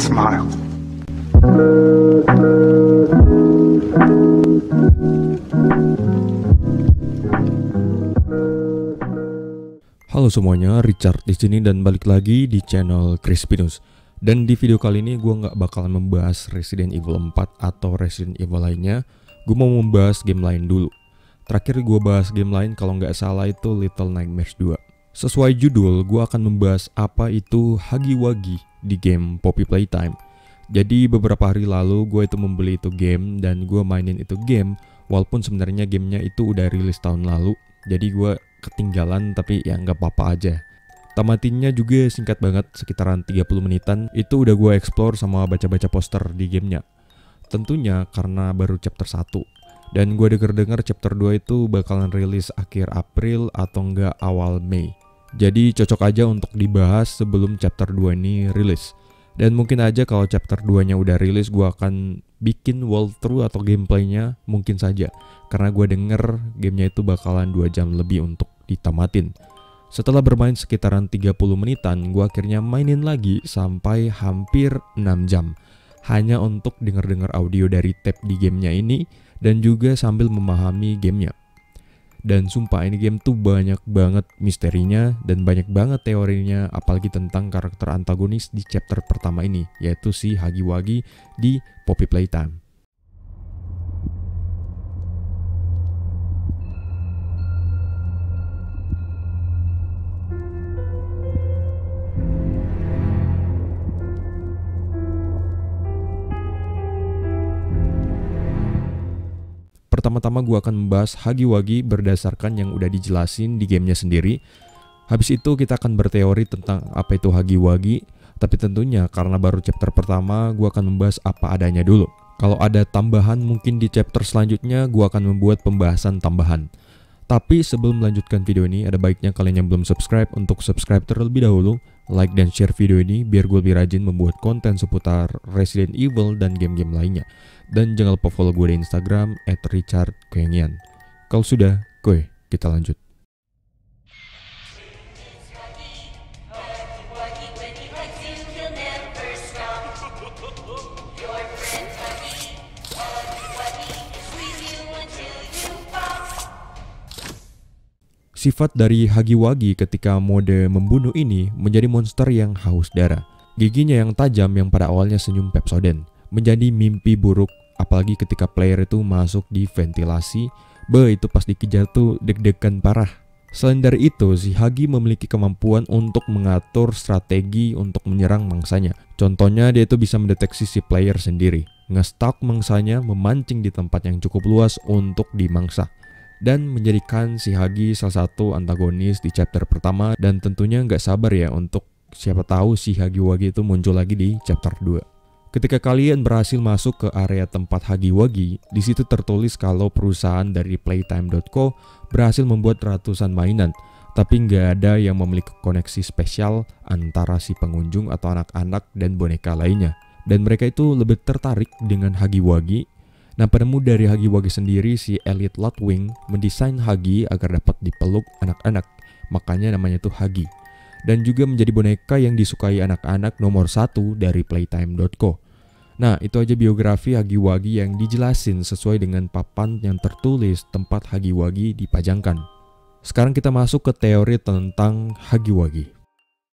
smile. Halo semuanya, Richard di sini dan balik lagi di channel Crispinus. Dan di video kali ini gue nggak bakalan membahas Resident Evil 4 atau Resident Evil lainnya. Gue mau membahas game lain dulu. Terakhir gue bahas game lain kalau nggak salah itu Little Nightmares 2. Sesuai judul, gue akan membahas apa itu Hagi-Wagi di game Poppy Playtime. Jadi beberapa hari lalu gue itu membeli itu game dan gue mainin itu game, walaupun sebenarnya gamenya itu udah rilis tahun lalu. Jadi gue ketinggalan, tapi ya nggak apa-apa aja. Tamatinnya juga singkat banget, sekitaran 30 menitan. Itu udah gue explore sama baca-baca poster di gamenya. Tentunya karena baru chapter 1. Dan gue denger-denger chapter 2 itu bakalan rilis akhir April atau enggak awal Mei. Jadi cocok aja untuk dibahas sebelum chapter 2 ini rilis. Dan mungkin aja kalau chapter 2-nya udah rilis, gue akan bikin walkthrough atau gameplaynya mungkin saja. Karena gue denger gamenya itu bakalan 2 jam lebih untuk ditamatin. Setelah bermain sekitaran 30 menitan, gue akhirnya mainin lagi sampai hampir 6 jam. Hanya untuk denger-denger audio dari tape di gamenya ini dan juga sambil memahami gamenya. Dan sumpah ini game tuh banyak banget misterinya dan banyak banget teorinya, apalagi tentang karakter antagonis di chapter pertama ini, yaitu si Hagi-Wagi di Poppy Playtime. Pertama-tama gue akan membahas Hagi-Wagi berdasarkan yang udah dijelasin di gamenya sendiri. Habis itu kita akan berteori tentang apa itu Hagi-Wagi. Tapi tentunya karena baru chapter pertama, gue akan membahas apa adanya dulu. Kalau ada tambahan mungkin di chapter selanjutnya gue akan membuat pembahasan tambahan. Tapi sebelum melanjutkan video ini, ada baiknya kalian yang belum subscribe untuk subscribe terlebih dahulu. Like dan share video ini biar gue lebih rajin membuat konten seputar Resident Evil dan game-game lainnya. Dan jangan lupa follow gue di Instagram @richardkoyengian. Kalau sudah, kita lanjut. Sifat dari Hagi-Wagi ketika mode membunuh ini menjadi monster yang haus darah. Giginya yang tajam yang pada awalnya senyum Pepsodent menjadi mimpi buruk, apalagi ketika player itu masuk di ventilasi. Itu pas dikejar tuh deg-degan parah. Selain dari itu, si Hagi memiliki kemampuan untuk mengatur strategi untuk menyerang mangsanya. Contohnya dia itu bisa mendeteksi si player sendiri, nge-stalk mangsanya, memancing di tempat yang cukup luas untuk dimangsa. Dan menjadikan si Hagi salah satu antagonis di chapter pertama, dan tentunya nggak sabar ya untuk siapa tahu si Hagi-Wagi itu muncul lagi di chapter 2. Ketika kalian berhasil masuk ke area tempat Hagi-Wagi, di situ tertulis kalau perusahaan dari Playtime.co berhasil membuat ratusan mainan, tapi nggak ada yang memiliki koneksi spesial antara si pengunjung atau anak-anak dan boneka lainnya. Dan mereka itu lebih tertarik dengan Hagi-Wagi. Nah, penemu dari Hagi-Wagi sendiri, si Elliot Ludwig mendesain Hagi agar dapat dipeluk anak-anak, makanya namanya tuh Hagi. Dan juga menjadi boneka yang disukai anak-anak nomor 1 dari Playtime.co. Nah, itu aja biografi Hagi-Wagi yang dijelasin sesuai dengan papan yang tertulis tempat Hagi-Wagi dipajangkan. Sekarang kita masuk ke teori tentang Hagi-Wagi.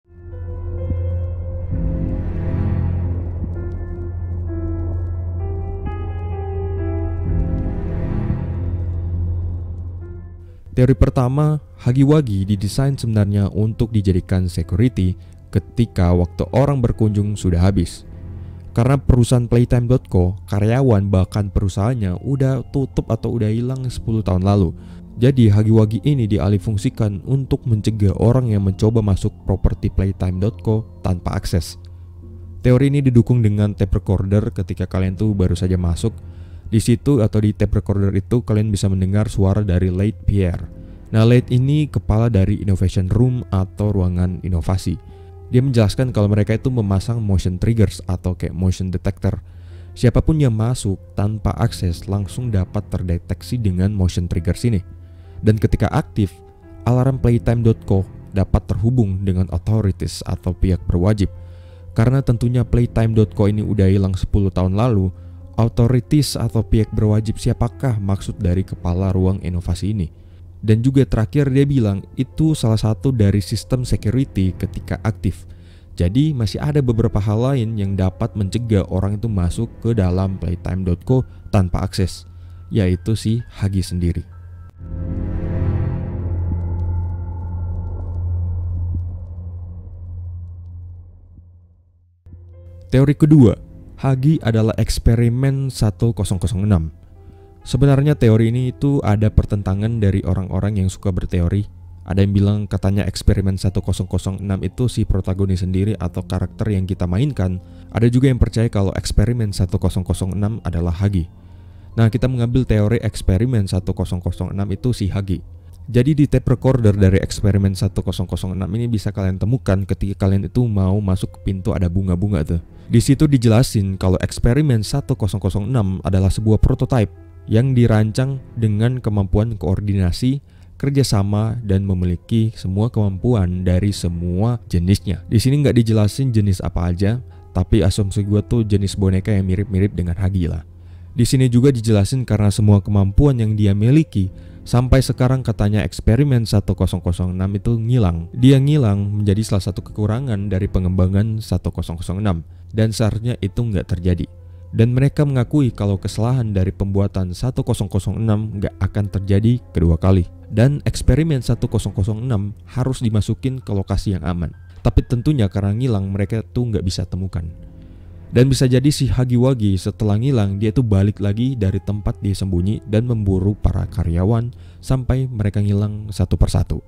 Teori pertama, Hagi-Wagi didesain sebenarnya untuk dijadikan security ketika waktu orang berkunjung sudah habis. Karena perusahaan Playtime.co, karyawan bahkan perusahaannya udah tutup atau udah hilang 10 tahun lalu. Jadi Hagi-Wagi ini dialihfungsikan untuk mencegah orang yang mencoba masuk properti Playtime.co tanpa akses. Teori ini didukung dengan tape recorder ketika kalian tuh baru saja masuk. Di situ atau di tape recorder itu kalian bisa mendengar suara dari Leigh Pierre. Nah, Leigh ini kepala dari Innovation Room atau ruangan inovasi. Dia menjelaskan kalau mereka itu memasang motion triggers atau kayak motion detector. Siapapun yang masuk tanpa akses langsung dapat terdeteksi dengan motion triggers ini. Dan ketika aktif, alarm Playtime.co dapat terhubung dengan authorities atau pihak berwajib. Karena tentunya Playtime.co ini udah hilang 10 tahun lalu, authorities atau pihak berwajib siapakah maksud dari kepala ruang inovasi ini? Dan juga terakhir dia bilang itu salah satu dari sistem security ketika aktif. Jadi masih ada beberapa hal lain yang dapat mencegah orang itu masuk ke dalam Playtime.co tanpa akses, yaitu si Huggy sendiri. Teori kedua, Huggy adalah eksperimen 1006. Sebenarnya teori ini itu ada pertentangan dari orang-orang yang suka berteori. Ada yang bilang katanya eksperimen 1006 itu si protagonis sendiri atau karakter yang kita mainkan. Ada juga yang percaya kalau eksperimen 1006 adalah Huggy. Nah, kita mengambil teori eksperimen 1006 itu si Huggy. Jadi di tape recorder dari eksperimen 1006 ini bisa kalian temukan ketika kalian itu mau masuk ke pintu ada bunga-bunga tuh. Di situ dijelasin kalau eksperimen 1006 adalah sebuah prototipe yang dirancang dengan kemampuan koordinasi, kerjasama, dan memiliki semua kemampuan dari semua jenisnya. Di sini nggak dijelasin jenis apa aja, tapi asumsi gue tuh jenis boneka yang mirip-mirip dengan Huggy lah. Di sini juga dijelasin karena semua kemampuan yang dia miliki sampai sekarang katanya eksperimen 1006 itu ngilang. Dia ngilang menjadi salah satu kekurangan dari pengembangan 1006 dan seharusnya itu nggak terjadi. Dan mereka mengakui kalau kesalahan dari pembuatan 1006 nggak akan terjadi kedua kali. Dan eksperimen 1006 harus dimasukin ke lokasi yang aman. Tapi tentunya karena ngilang mereka tuh nggak bisa temukan. Dan bisa jadi si Huggy Wuggy setelah ngilang dia tuh balik lagi dari tempat dia sembunyi dan memburu para karyawan sampai mereka ngilang satu persatu.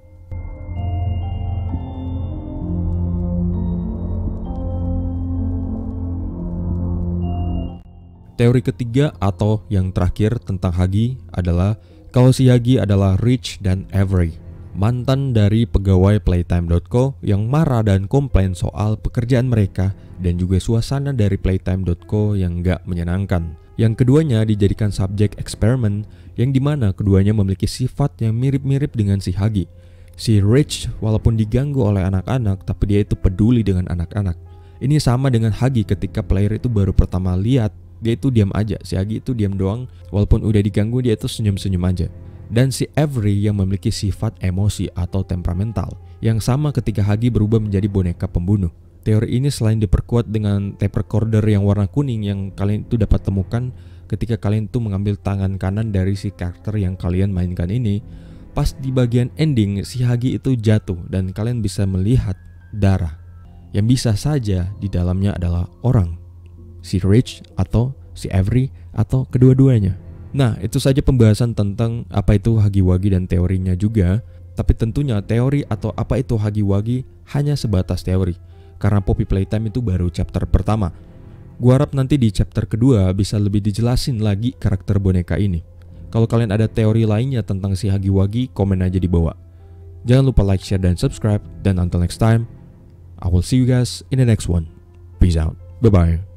Teori ketiga atau yang terakhir tentang Huggy adalah kalau si Huggy adalah Rich dan Avery, mantan dari pegawai Playtime.co yang marah dan komplain soal pekerjaan mereka dan juga suasana dari Playtime.co yang gak menyenangkan. Yang keduanya dijadikan subjek eksperimen yang dimana keduanya memiliki sifat yang mirip-mirip dengan si Huggy. Si Rich walaupun diganggu oleh anak-anak tapi dia itu peduli dengan anak-anak. Ini sama dengan Huggy ketika player itu baru pertama lihat, dia itu diam aja. Si Huggy itu diam doang, walaupun udah diganggu dia itu senyum-senyum aja. Dan si Avery yang memiliki sifat emosi atau temperamental, yang sama ketika Huggy berubah menjadi boneka pembunuh. Teori ini selain diperkuat dengan tape recorder yang warna kuning yang kalian itu dapat temukan ketika kalian itu mengambil tangan kanan dari si karakter yang kalian mainkan ini, pas di bagian ending si Huggy itu jatuh dan kalian bisa melihat darah yang bisa saja di dalamnya adalah orang, si Rich atau si Avery atau kedua-duanya. Nah, itu saja pembahasan tentang apa itu Huggy Wuggy dan teorinya juga. Tapi tentunya teori atau apa itu Huggy Wuggy hanya sebatas teori, karena Poppy Playtime itu baru chapter pertama. Gua harap nanti di chapter kedua bisa lebih dijelasin lagi karakter boneka ini. Kalau kalian ada teori lainnya tentang si Huggy Wuggy, komen aja di bawah. Jangan lupa like, share, dan subscribe. Dan until next time, I will see you guys in the next one. Peace out. Bye-bye.